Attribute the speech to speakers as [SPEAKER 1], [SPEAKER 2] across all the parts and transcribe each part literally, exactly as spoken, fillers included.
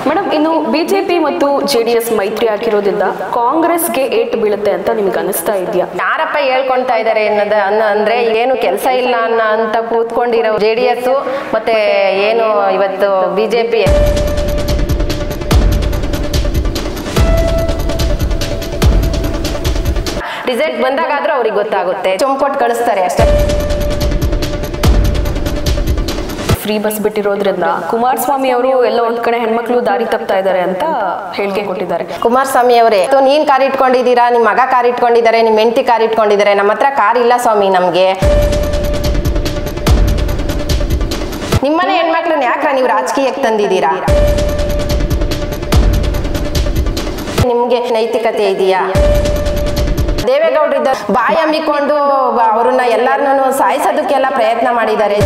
[SPEAKER 1] Madam, ಇನ್ನು BJP ಮತ್ತು JDS ಮೈತ್ರಿ ಆಗಿರೋದ್ರಿಂದ ಕಾಂಗ್ರೆಸ್ಗೆ ಏಟು ಬೀಳುತ್ತೆ ಅಂತ ನಿಮ್ಗೆ ಅನಿಸ್ತಾ ಇದೆಯಾ?
[SPEAKER 2] ಯಾರಪ್ಪ ಹೇಳ್ಕೊಂತಾ ಇದ್ದಾರೆ ಅನ್ನೋದ ಅಂದ್ರೆ ಏನು ಕೆಲಸ ಇಲ್ಲ ಅನ್ನ ಅಂತ ಕೂತ್ಕೊಂಡಿರೋ ಜೆಡಿಎಸ್ ಮತ್ತೆ ಏನು ಇವತ್ತು ಬಿಜೆಪಿ ರಿಸಲ್ಟ್ ಬಂದಾಗಾದ್ರೂ ಅವ್ರಿಗೆ ಗೊತ್ತಾಗುತ್ತೆ. ಚೊಂಪೊಟ್ಟು ಕಳಿಸ್ತಾರೆ ಅಷ್ಟೇ.
[SPEAKER 1] ಫ್ರೀ ಬಸ್ ಬಿಟ್ಟಿರೋದ್ರಿಂದ ಕುಮಾರಸ್ವಾಮಿ ಅವರು ಎಲ್ಲ ಒಂದ್ ಕಡೆ ಹೆಣ್ಮಕ್ಳು ದಾರಿ ತಪ್ತಾ ಇದ್ದಾರೆ ಅಂತ ಹೇಳಿಕೆ ಕೊಟ್ಟಿದ್ದಾರೆ.
[SPEAKER 2] ಕುಮಾರಸ್ವಾಮಿ ಅವರೇ, ನೀನ್ ಕಾರ್ ಇಟ್ಕೊಂಡಿದ್ದೀರಾ, ನಿಮ್ ಮಗ ಕಾರ್ ಇಟ್ಕೊಂಡಿದ್ದಾರೆ, ನಿಮ್ ಹೆಂಡತಿ ಕಾರ್ ಇಟ್ಕೊಂಡಿದ್ದಾರೆ, ನಮ್ಮ ಹತ್ರ ಕಾರ್ ಇಲ್ಲ ಸ್ವಾಮಿ. ನಮ್ಗೆ ನಿಮ್ಮನೆ ಹೆಣ್ಮಕ್ಳನ್ನ ಯಾಕ್ರ ನೀವು ರಾಜಕೀಯಕ್ಕೆ ತಂದಿದ್ದೀರಾ? ನಿಮ್ಗೆ ನೈತಿಕತೆ ಇದೆಯಾ? ದೇವೇಗೌಡರಿದ್ದ ಬಾಯಿ ಹಮ್ಮಿಕೊಂಡು ಅವ್ರನ್ನ ಎಲ್ಲಾರನ್ನೂ ಸಾಯಿಸೋದಕ್ಕೆಲ್ಲ ಪ್ರಯತ್ನ ಮಾಡಿದ್ದಾರೆ.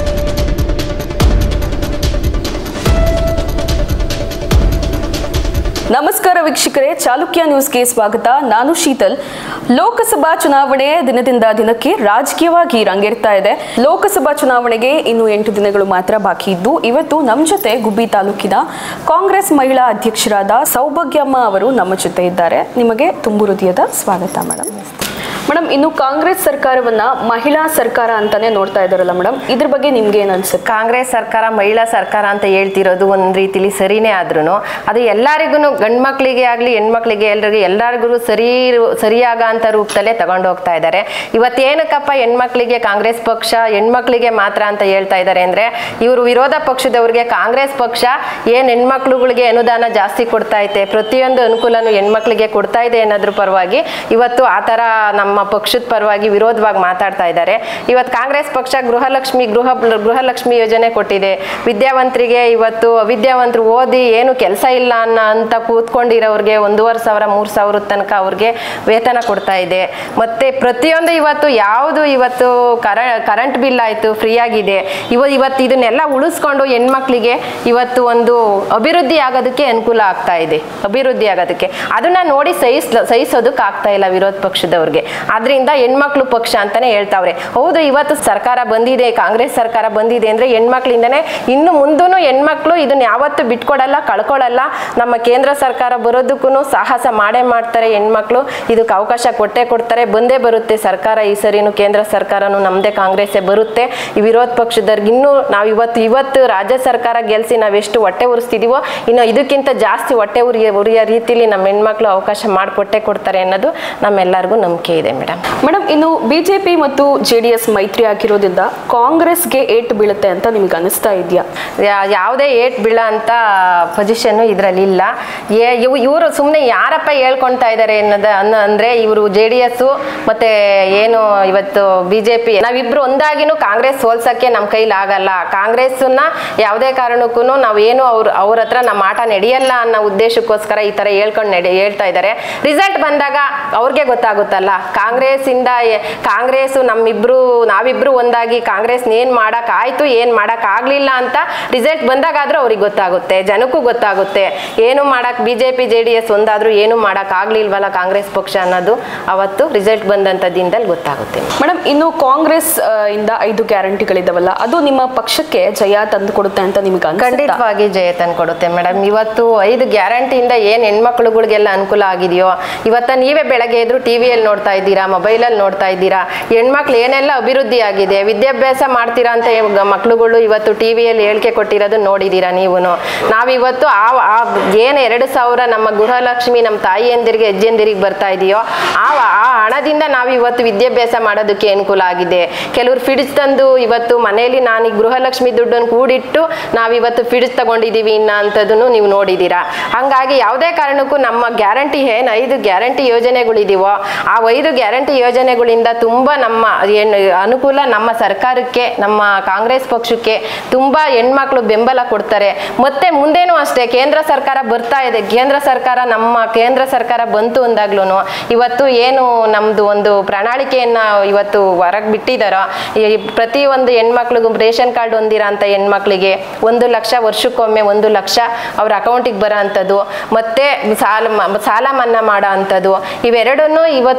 [SPEAKER 1] ನಮಸ್ಕಾರ ವೀಕ್ಷಕರೇ, ಚಾಲುಕ್ಯ ನ್ಯೂಸ್ಗೆ ಸ್ವಾಗತ. ನಾನು ಶೀತಲ್. ಲೋಕಸಭಾ ಚುನಾವಣೆ ದಿನದಿಂದ ದಿನಕ್ಕೆ ರಾಜಕೀಯವಾಗಿ ರಂಗೇರ್ತಾ ಇದೆ. ಲೋಕಸಭಾ ಚುನಾವಣೆಗೆ ಇನ್ನು ಎಂಟು ದಿನಗಳು ಮಾತ್ರ ಬಾಕಿ ಇದ್ದು, ಇವತ್ತು ನಮ್ಮ ಜೊತೆ ಗುಬ್ಬಿ ತಾಲೂಕಿನ ಕಾಂಗ್ರೆಸ್ ಮಹಿಳಾ ಅಧ್ಯಕ್ಷರಾದ ಸೌಭಾಗ್ಯಮ್ಮ ಅವರು ನಮ್ಮ ಜೊತೆ ಇದ್ದಾರೆ. ನಿಮಗೆ ತುಂಬು ಹೃದಯದ ಸ್ವಾಗತ ಮೇಡಮ್. ಮೇಡಮ್, ಇನ್ನು ಕಾಂಗ್ರೆಸ್ ಸರ್ಕಾರವನ್ನ ಮಹಿಳಾ ಸರ್ಕಾರ ಅಂತಾನೆ ನೋಡ್ತಾ ಇದಾರಲ್ಲ ಮೇಡಮ್, ಇದ್ರ ಬಗ್ಗೆ ನಿಮ್ಗೆ ಏನ್ ಅನ್ಸುತ್ತೆ?
[SPEAKER 2] ಕಾಂಗ್ರೆಸ್ ಸರ್ಕಾರ ಮಹಿಳಾ ಸರ್ಕಾರ ಅಂತ ಹೇಳ್ತಿರೋದು ಒಂದ್ ರೀತಿಲಿ ಸರಿನೇ ಆದ್ರೂ ಅದು ಎಲ್ಲರಿಗೂ ಗಂಡು ಮಕ್ಳಿಗೆ ಆಗ್ಲಿ ಹೆಣ್ಮಕ್ಳಿಗೆ ಎಲ್ರಿಗೂ ಎಲ್ಲರಿಗೂ ಸರಿ ಸರಿಯಾಗ ಅಂತ ರೂಪದಲ್ಲೇ ತಗೊಂಡು ಹೋಗ್ತಾ ಇದ್ದಾರೆ. ಇವತ್ತೇನಕ್ಕಪ್ಪ ಹೆಣ್ಮಕ್ಳಿಗೆ ಕಾಂಗ್ರೆಸ್ ಪಕ್ಷ ಹೆಣ್ಮಕ್ಳಿಗೆ ಮಾತ್ರ ಅಂತ ಹೇಳ್ತಾ ಇದ್ದಾರೆ ಅಂದ್ರೆ, ಇವರು ವಿರೋಧ ಪಕ್ಷದವ್ರಿಗೆ ಕಾಂಗ್ರೆಸ್ ಪಕ್ಷ ಏನ್ ಹೆಣ್ಮಕ್ಳುಗಳಿಗೆ ಅನುದಾನ ಜಾಸ್ತಿ ಕೊಡ್ತಾ ಐತೆ, ಪ್ರತಿಯೊಂದು ಅನುಕೂಲನೂ ಹೆಣ್ಮಕ್ಳಿಗೆ ಕೊಡ್ತಾ ಇದೆ ಅನ್ನೋದ್ರ ಪರವಾಗಿ ಇವತ್ತು ಆ ತರ ನಮ್ಮ ಪಕ್ಷದ ಪರವಾಗಿ ವಿರೋಧವಾಗಿ ಮಾತಾಡ್ತಾ ಇದ್ದಾರೆ. ಇವತ್ತು ಕಾಂಗ್ರೆಸ್ ಪಕ್ಷ ಗೃಹಲಕ್ಷ್ಮಿ ಗೃಹ ಗೃಹಲಕ್ಷ್ಮಿ ಯೋಜನೆ ಕೊಟ್ಟಿದೆ. ವಿದ್ಯಾವಂತರಿಗೆ ಇವತ್ತು ಅವಿದ್ಯಾವಂತರು ಓದಿ ಏನು ಕೆಲಸ ಇಲ್ಲ ಅನ್ನೋ ಅಂತ ಕೂತ್ಕೊಂಡಿರೋರಿಗೆ ಒಂದೂವರೆ ಸಾವಿರ ಮೂರು ಸಾವಿರದ ತನಕ ಅವ್ರಿಗೆ ವೇತನ ಕೊಡ್ತಾ ಇದೆ. ಮತ್ತೆ ಪ್ರತಿಯೊಂದು ಇವತ್ತು ಯಾವುದು ಇವತ್ತು ಕರ ಕರೆಂಟ್ ಬಿಲ್ ಆಯಿತು ಫ್ರೀ ಆಗಿದೆ. ಇವ ಇವತ್ತು ಇದನ್ನೆಲ್ಲ ಉಳಿಸ್ಕೊಂಡು ಹೆಣ್ಮಕ್ಳಿಗೆ ಇವತ್ತು ಒಂದು ಅಭಿವೃದ್ಧಿ ಆಗೋದಕ್ಕೆ ಅನುಕೂಲ ಆಗ್ತಾ ಇದೆ. ಅಭಿವೃದ್ಧಿ ಆಗೋದಕ್ಕೆ ಅದನ್ನ ನೋಡಿ ಸಹಿಸ್ ಸಹಿಸೋದಕ್ಕೆ ಆಗ್ತಾ ಇಲ್ಲ ವಿರೋಧ ಪಕ್ಷದವ್ರಿಗೆ. ಆದ್ರಿಂದ ಹೆಣ್ಮಕ್ಳು ಪಕ್ಷ ಅಂತಾನೆ ಹೇಳ್ತಾವ್ರೆ. ಹೌದು, ಇವತ್ತು ಸರ್ಕಾರ ಬಂದಿದೆ, ಕಾಂಗ್ರೆಸ್ ಸರ್ಕಾರ ಬಂದಿದೆ ಅಂದ್ರೆ ಹೆಣ್ಮಕ್ಳಿಂದನೇ ಇನ್ನು ಮುಂದೂ ಹೆಣ್ಮಕ್ಳು ಇದನ್ನ ಯಾವತ್ತು ಬಿಟ್ಕೊಡಲ್ಲ, ಕಳ್ಕೊಳ್ಳಲ್ಲ. ನಮ್ಮ ಕೇಂದ್ರ ಸರ್ಕಾರ ಬರೋದಕ್ಕೂ ಸಾಹಸ ಮಾಡೇ ಮಾಡ್ತಾರೆ ಹೆಣ್ಮಕ್ಳು. ಇದಕ್ಕೆ ಅವಕಾಶ ಕೊಟ್ಟೆ ಕೊಡ್ತಾರೆ. ಬಂದೇ ಬರುತ್ತೆ ಸರ್ಕಾರ. ಈ ಸರಿನು ಕೇಂದ್ರ ಸರ್ಕಾರನು ನಮ್ದೇ ಕಾಂಗ್ರೆಸ್ಸೇ ಬರುತ್ತೆ. ಈ ವಿರೋಧ ಪಕ್ಷದವ್ರಿಗೆ ಇನ್ನೂ ನಾವು ಇವತ್ತು ಇವತ್ತು ರಾಜ್ಯ ಸರ್ಕಾರ ಗೆಲ್ಸಿ ನಾವೆಷ್ಟು ಹೊಟ್ಟೆ ಉರಿಸ್ತಿದೀವೋ ಇನ್ನು ಇದಕ್ಕಿಂತ ಜಾಸ್ತಿ ಹೊಟ್ಟೆ ಉರಿಯ ಉರಿಯೋ ರೀತಿಲಿ ನಮ್ಮ ಹೆಣ್ಮಕ್ಳು ಅವಕಾಶ ಮಾಡಿಕೊಟ್ಟೆ ಕೊಡ್ತಾರೆ ಅನ್ನೋದು ನಮ್ಮೆಲ್ಲರಿಗೂ ನಂಬಿಕೆ ಇದೆ ಮೇಡಮ್.
[SPEAKER 1] ಮೇಡಮ್, ಇನ್ನು ಬಿಜೆಪಿ ಮತ್ತು ಜೆಡಿಎಸ್ ಮೈತ್ರಿ ಆಗಿರೋದ್ರಿಂದ ಕಾಂಗ್ರೆಸ್ಗೆ ಏಟು ಬೀಳುತ್ತೆ ಅಂತ ನಿಮ್ಗೆ ಅನಿಸ್ತಾ ಇದೆಯಾ?
[SPEAKER 2] ಯಾವುದೇ ಏಟ್ ಬೀಳ ಅಂತ ಪೊಸಿಷನ್ ಇದ್ರಲ್ಲಿ ಇಲ್ಲ. ಇವರು ಸುಮ್ಮನೆ ಯಾರಪ್ಪ ಹೇಳ್ಕೊಂತಾ ಇದ್ದಾರೆ ಅನ್ನೋದ ಅಂದ್ರೆ, ಇವರು ಜೆ ಡಿ ಎಸ್ ಮತ್ತೆ ಏನು ಇವತ್ತು ಬಿಜೆಪಿ ನಾವಿಬ್ರು ಒಂದಾಗಿನೂ ಕಾಂಗ್ರೆಸ್ ಸೋಲ್ಸಕ್ಕೆ ನಮ್ಮ ಕೈಲಿ ಆಗಲ್ಲ. ಕಾಂಗ್ರೆಸ್ನ ಯಾವುದೇ ಕಾರಣಕ್ಕೂ ನಾವೇನು ಅವ್ರ ಅವ್ರ ಹತ್ರ ನಮ್ಮ ಆಟ ನಡೆಯಲ್ಲ ಅನ್ನೋ ಉದ್ದೇಶಕ್ಕೋಸ್ಕರ ಈ ತರ ಹೇಳ್ಕೊಂಡು ನಡೆ ಹೇಳ್ತಾ ಇದ್ದಾರೆ. ರಿಸಲ್ಟ್ ಬಂದಾಗ ಅವ್ರಿಗೆ ಗೊತ್ತಾಗುತ್ತಲ್ಲ. ಕಾಂಗ್ರೆಸ್ ಇಂದ ಕಾಂಗ್ರೆಸ್ ನಮ್ಮಿಬ್ರು ನಾವಿಬ್ರು ಒಂದಾಗಿ ಕಾಂಗ್ರೆಸ್ ಏನ್ ಮಾಡಕ್ ಆಯ್ತು ಏನ್ ಮಾಡಕ್ ಆಗ್ಲಿಲ್ಲ ಅಂತ ರಿಸಲ್ಟ್ ಬಂದಾಗಾದ್ರೂ ಅವ್ರಿಗೆ ಗೊತ್ತಾಗುತ್ತೆ, ಜನಕ್ಕೂ ಗೊತ್ತಾಗುತ್ತೆ. ಏನು ಮಾಡಕ್ ಬಿಜೆಪಿ ಜೆ ಡಿ ಎಸ್ ಒಂದಾದ್ರೂ ಏನು ಮಾಡಕ್ ಆಗ್ಲಿಲ್ವಲ್ಲ ಕಾಂಗ್ರೆಸ್ ಪಕ್ಷ ಅನ್ನೋದು ಅವತ್ತು ರಿಸಲ್ಟ್ ಬಂದಂತ ದಿನದಲ್ಲಿ ಗೊತ್ತಾಗುತ್ತೆ.
[SPEAKER 1] ಮೇಡಮ್, ಇನ್ನು ಕಾಂಗ್ರೆಸ್ ಇಂದ ಐದು ಗ್ಯಾರಂಟಿಗಳಿದಾವಲ್ಲ, ಅದು ನಿಮ್ಮ ಪಕ್ಷಕ್ಕೆ ಜಯ ತಂದು ಕೊಡುತ್ತೆ ಅಂತ ನಿಮ್ಗೆ ಅನ್ಸುತ್ತಾ?
[SPEAKER 2] ಖಂಡಿತವಾಗಿ ಜಯ ತಂದು ಕೊಡುತ್ತೆ ಮೇಡಮ್. ಇವತ್ತು ಐದು ಗ್ಯಾರಂಟಿಯಿಂದ ಏನ್ ಹೆಣ್ಮಕ್ಳುಗಳಿಗೆಲ್ಲ ಅನುಕೂಲ ಆಗಿದೆಯೋ ಇವತ್ತ ನೀವೇ ಬೆಳಗ್ಗೆ ಎದ್ರು ಟಿವಿಯಲ್ಲಿ ನೋಡ್ತಾ ಇದ್ದೀರಾ, ಮೊಬೈಲಲ್ಲಿ ನೋಡ್ತಾ ಇದ್ದೀರಾ. ಹೆಣ್ಮಕ್ಳು ಏನೆಲ್ಲ ಅಭಿವೃದ್ಧಿ ಆಗಿದೆ, ವಿದ್ಯಾಭ್ಯಾಸ ಮಾಡ್ತೀರಾ ಅಂತ ಮಕ್ಳುಗಳು ಇವತ್ತು ಟಿವಿಯಲ್ಲಿ ಹೇಳಿಕೆ ಕೊಟ್ಟಿರೋದು ನೋಡಿದ್ದೀರಾ ನೀವು. ನಾವಿವತ್ತು ಆ ಏನು ಎರಡು ಸಾವಿರ ನಮ್ಮ ಗೃಹಲಕ್ಷ್ಮಿ ನಮ್ಮ ತಾಯಿಯಂದಿರಿಗೆ ಅಜ್ಜಿಯಂದಿರಿಗೆ ಬರ್ತಾ ಇದೆಯೋ ಆ ಆ ಹಣದಿಂದ ನಾವು ಇವತ್ತು ವಿದ್ಯಾಭ್ಯಾಸ ಮಾಡೋದಕ್ಕೆ ಅನುಕೂಲ ಆಗಿದೆ. ಕೆಲವರು ಫಿಡ್ಸ್ ತಂದು ಇವತ್ತು ಮನೆಯಲ್ಲಿ ನಾನು ಈ ಗೃಹಲಕ್ಷ್ಮಿ ದುಡ್ಡನ್ನು ಕೂಡಿಟ್ಟು ನಾವಿವತ್ತು ಫಿಡ್ಸ್ ತಗೊಂಡಿದ್ದೀವಿ ಇನ್ನ ಅಂಥದ್ದನ್ನು ನೀವು ನೋಡಿದ್ದೀರಾ. ಹಂಗಾಗಿ ಯಾವುದೇ ಕಾರಣಕ್ಕೂ ನಮ್ಮ ಗ್ಯಾರಂಟಿ ಏನು ಐದು ಗ್ಯಾರಂಟಿ ಯೋಜನೆಗಳಿದೀವೋ ಆ ಐದು ಗ್ಯಾರಂಟಿ ಯೋಜನೆಗಳಿಂದ ತುಂಬಾ ನಮ್ಮ ಏನು ಅನುಕೂಲ ನಮ್ಮ ಸರ್ಕಾರಕ್ಕೆ ನಮ್ಮ ಕಾಂಗ್ರೆಸ್ ಪಕ್ಷಕ್ಕೆ ತುಂಬಾ ಹೆಣ್ಮಕ್ಳು ಬೆಂಬಲ ಕೊಡ್ತಾರೆ. ಮತ್ತೆ ಮುಂದೇನೂ ಅಷ್ಟೇ ಕೇಂದ್ರ ಸರ್ಕಾರ ಬರ್ತಾ ಇದೆ. ಕೇಂದ್ರ ಸರ್ಕಾರ ನಮ್ಮ ಕೇಂದ್ರ ಸರ್ಕಾರ ಬಂತು ಅಂದಾಗ್ಲೂ ಇವತ್ತು ಏನು ನಮ್ದು ಒಂದು ಪ್ರಣಾಳಿಕೆಯನ್ನ ಇವತ್ತು ಹೊರಗೆ ಬಿಟ್ಟಿದಾರೋ, ಪ್ರತಿ ಒಂದು ಹೆಣ್ಮಕ್ಳಿಗೂ ರೇಷನ್ ಕಾರ್ಡ್ ಹೊಂದಿರೋ ಅಂತ ಹೆಣ್ಮಕ್ಳಿಗೆ ಒಂದು ಲಕ್ಷ ವರ್ಷಕ್ಕೊಮ್ಮೆ ಒಂದು ಲಕ್ಷ ಅವ್ರ ಅಕೌಂಟಿಗೆ ಬರೋ ಅಂಥದ್ದು, ಮತ್ತೆ ಸಾಲ ಸಾಲ ಮನ್ನಾ ಮಾಡೋ ಅಂಥದ್ದು, ಇವೆರಡನ್ನೂ ಇವತ್ತು ಏನು